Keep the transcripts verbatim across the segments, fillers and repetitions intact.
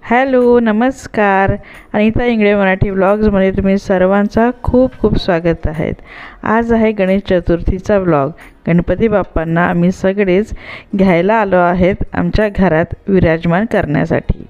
Hello, नमस्कार. अनिता इंगळे मराठी व्लॉग्समध्ये तुम्ही सर्वांचा खूप खूप स्वागत आहे. आज आहे गणेश चतुर्थीचा व्लॉग. गणपती बाप्पांना आम्ही सगळेच घ्यायला आलो आहेत आमच्या घरात विराजमान करण्यासाठी.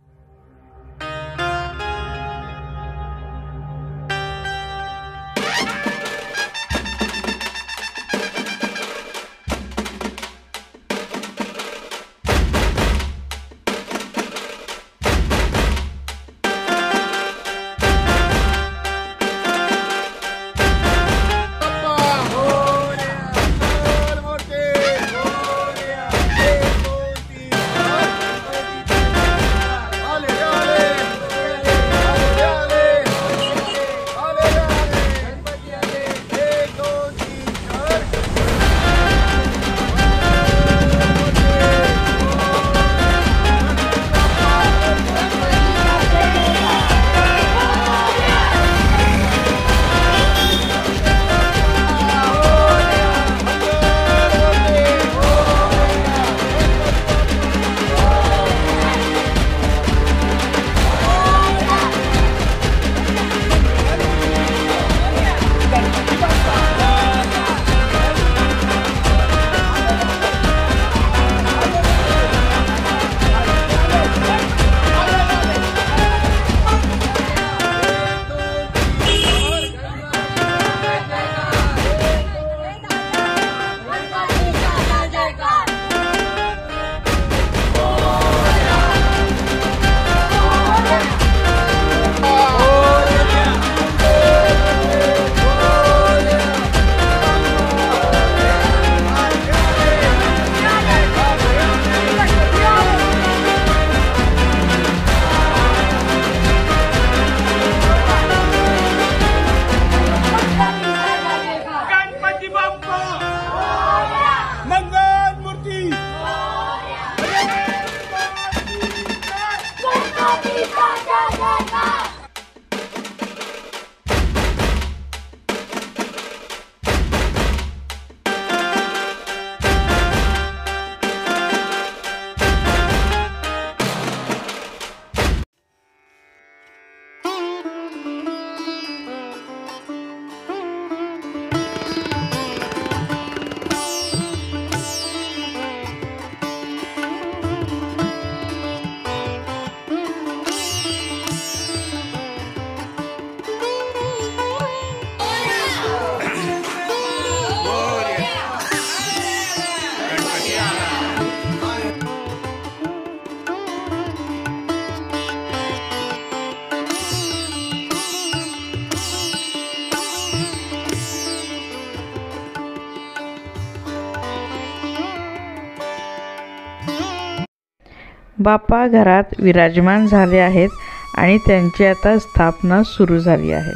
बाप्पा घरात विराजमान झाले आहेत आणि त्यांची आता स्थापना सुरू झाली आहे.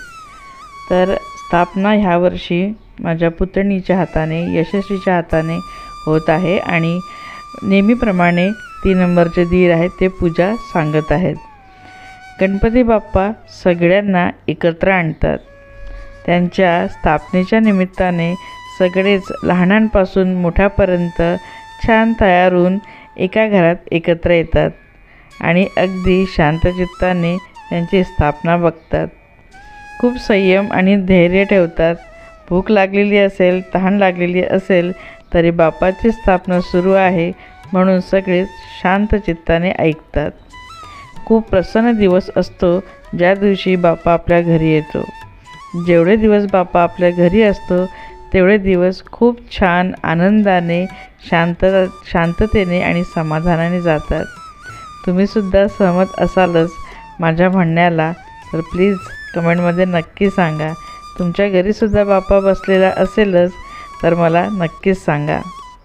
तर स्थापना ह्या वर्षी माझ्या पुतणीच्या हाताने, यशस्वीच्या हाताने होत आहे आणि नेहमीप्रमाणे तीन नंबरचे दीर आहेत ते पूजा सांगत आहेत. गणपती बाप्पा सगळ्यांना एकत्र आणतात. त्यांच्या स्थापनेच्या निमित्ताने सगळेच लहानांपासून मोठ्यापर्यंत छान तयार होऊन एका घरात एकत्र येतात आणि अगदी शांतचित्ताने त्यांची स्थापना बघतात. खूप संयम आणि धैर्य ठेवतात. भूक लागलेली असेल, तहान लागलेली असेल तरी बाप्पाची स्थापना सुरू आहे म्हणून सगळेच शांतचित्ताने ऐकतात. खूप प्रसन्न दिवस असतो ज्या दिवशी बाप्पा आपल्या घरी येतो. जेवढे दिवस बाप्पा आपल्या घरी असतो तेवढे दिवस खूप छान आनंदाने, शांत शांततेने आणि समाधानाने जातात. तुम्हीसुद्धा सहमत असालच माझ्या म्हणण्याला, तर प्लीज कमेंटमध्ये नक्की सांगा. तुमच्या घरीसुद्धा बाप्पा बसलेला असेलच तर मला नक्कीच सांगा.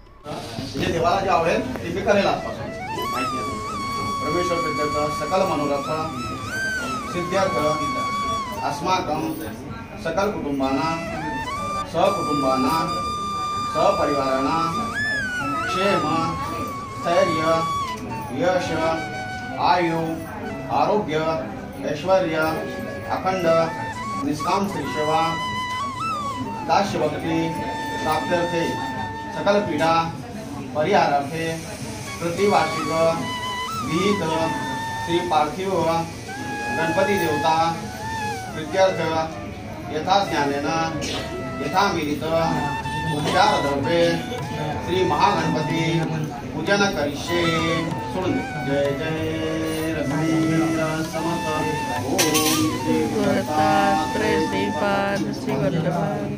जे देवाला जे आवडेल ते मी करेल आजपासून. परमेश्वर प्रीत्यर्थ सकल मनोरथ सिद्ध्यर्थ अस्माकं सकल कुटुंबांना सहकुटुंबांना सहपरिवारांना क्षेम, स्थैर्य, यश, आयु, आरोग्य, ऐश्वर्य, अखंड निष्काम श्री सेवा, दास्यभक्ती प्राप्त्यर्थे, सकल पीडा परिहारार्थे प्रतिवार्षिक विहित श्री पार्थिव गणपती देवता प्रीत्यर्थ यथा ज्ञानेन यथा मिलित उपचार द्रव्ये श्री महागणपती पूजन करिष्ये. सोडून दे. जय जय रघुवीर समर्थ. ओम श्री दत्तात्रय श्रीपाद श्री वल्लभ.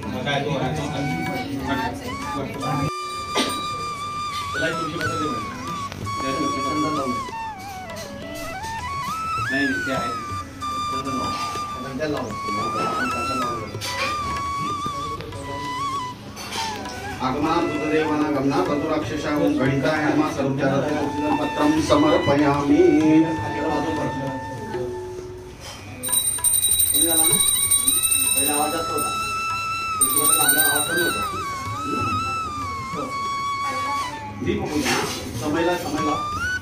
नाही ते आहे आगमना दुर्देवाना गमना चतुराक्षशा गणिता हेमा सर्वचारते पत्रम समर्पयामि. पहिला आवाज असतो होता आवाज कमी होता. दीप पूजा समयला समयला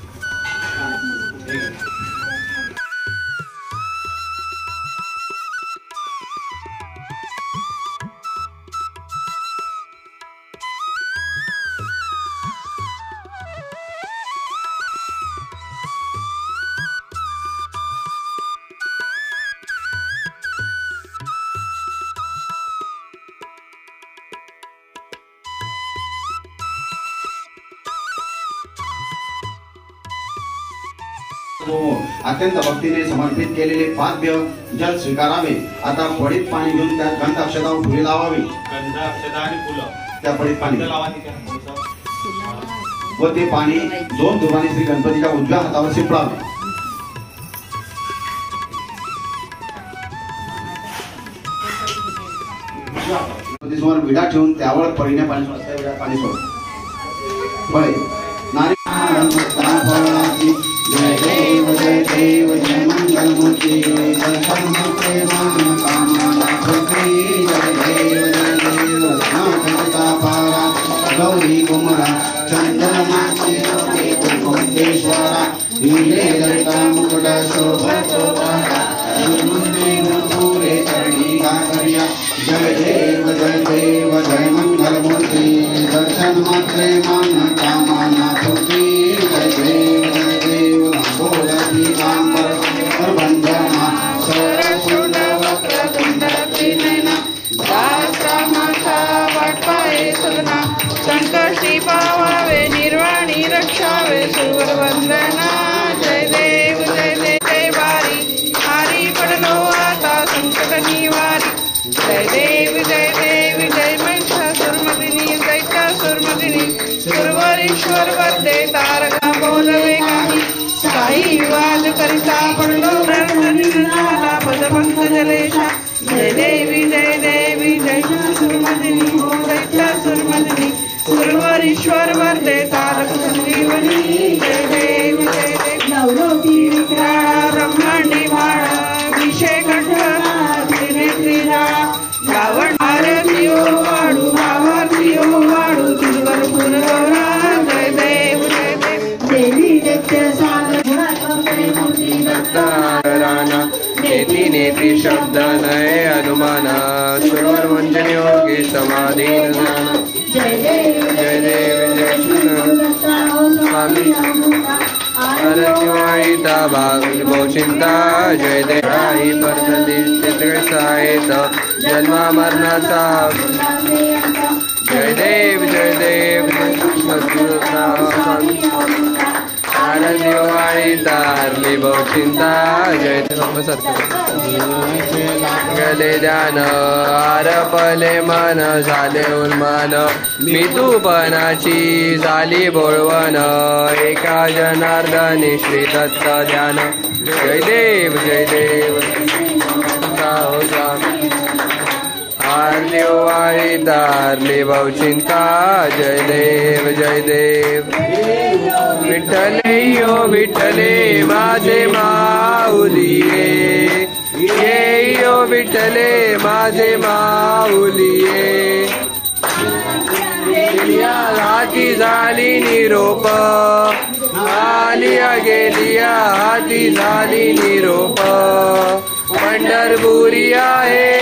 अत्यंत भक्तीने समर्पित केलेले पाद्य जल स्वीकारावे. आता पडीत पाणी घेऊन त्यात गंध अक्षता फुले लावावी. गंध अक्षता आणि फुलं त्या पडीत पाणी लावावी व ते पाणी दोन दुर्वाने श्री गणपतीच्या उजव्या हातावर शिंपडावे. गणपतीसमोर विडा ठेवून त्यावर पडीने पाणी सोडते. पाणी सोड बळे नारी जय देव जय देव जय मंगल मूर्ति दर्शन प्रेमान कामना प्रति. जय देव जय देव नाथ पारा गौरी कुमरा चंद्रमासी कोटेश्वरा नीले ललिता मुकुट शोभा शोभा पूरे चरणी गाकरिया. जय देव जय देव जय मंगल मूर्ति दर्शन मात्रे मान कामना प्रति. जय देव जय देव बोलती कांबर वंदना सरसुंद वक्रतुंड त्रिनयना दासा माता वाटपाये सदना संकष्टी पावावे निर्वाणी रक्षावे सुवर वंदना. जय देव जय देव जय वारी हारी पडलो आता संकट निवारी. जय देव जय देव जय महिषासुरमर्दिनी दैत्यासुरमर्दिनी सुरवरीश्वर वरदे तारका बोलवे काही काही वाद करिता पडलो मला पदपंथ जलेशा. जय देवी जय देवी जय सुरमर्दिनी दैत्यासुरमर्दिनी सुरवरीश्वर वरदे तारक संजीवनी. जय देव जय देव नवरोती ब्रह्मांडी माळा विषय कंठना त्रिनेत्री रावण आरतीओ वाडू आरतीओ वाडू तिरुवर पुरवरा. जय देव जय देव देवी नित्य राणा नेती नेती शब्द नये हनुमाना सुरवर वंचन योगी समाधीन जाना. जय देव जय स्वामी अरण्यवाहिता भागवत बहुचिंता. जय देव आई परतली साहित जन्मा मरणाचा. जय देव जय देव आरण्यवाहिता हरली बहुचिंता. जय देव गले ध्यान आरपले मन झाले उन्मान मी तूपणाची झाली बोळवण एका जनार्दनी श्री दत्त ध्यान. जय देव जय देव आरली वाळीता हरली बहुचिंता. जय देव जय देव विठ्ठले यो विठ्ठले माझे माऊलिये. ये यो विठ्ठले माझे माऊलिये. हाती झाली निरोप आलिया गेलिया हाती झाली निरोप. पंढरपुरी आहे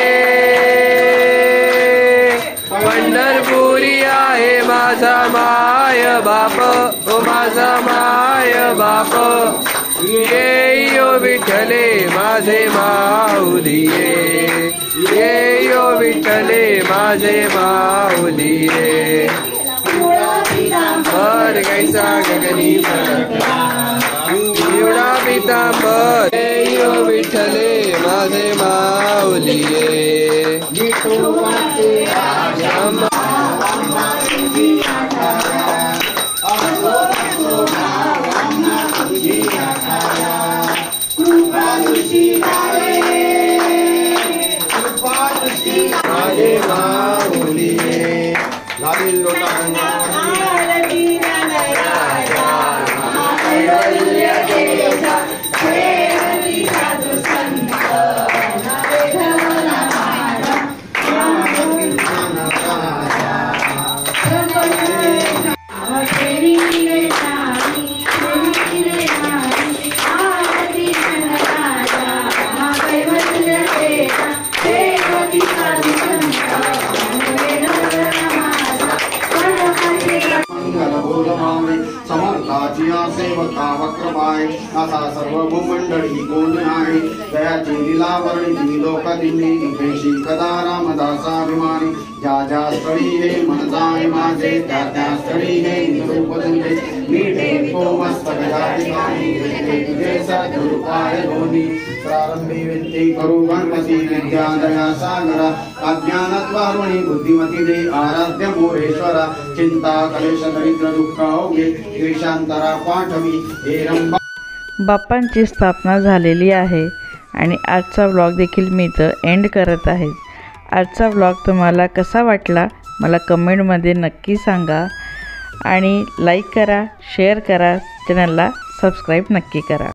पंढरपुरी आहे माझा माय बाप ओ माझा माय बाप. ये विठ्ठले माझे माऊलिये, ये यो विठ्ठले माझे माऊलिये. बर कैसा गगनी फरकला एवढा पितांबर, ये यो विठ्ठले माझे माऊलिये. माझे माऊलिये लालील लोटांना समर्थाचिया सेवका वक्रपाय असा सर्व भूमंडळी कोण आहे. दयाची लीलावर्णी लोकदिनी इथेशी कदा रामदासाभिमानी. ज्या ज्या स्थळी हे मन जाय माझे, त्या त्या स्थळी हे निरूप तुझे. नीठे तो मस्तक या ठिकाणी, तुझे सद्गुरुपाय दोन्ही. प्रारंभी वित्ती करू गणपती विद्या दया सागरा. अज्ञानत्वारुणी बुद्धिमती दे आराध्य मोरेश्वरा. चिंता कलेश दरिद्र दुःख ओगे देशांतरा पाठवी हे रंभा. बाप्पांची स्थापना झालेली आहे आणि आजचा व्लॉग देखील मी इथं एंड करत आहे. आजचा व्लॉग तुम्हाला कसा वाटला मला कमेंटमध्ये नक्की सांगा आणि लाईक करा, शेअर करा, चॅनलला सबस्क्राईब नक्की करा.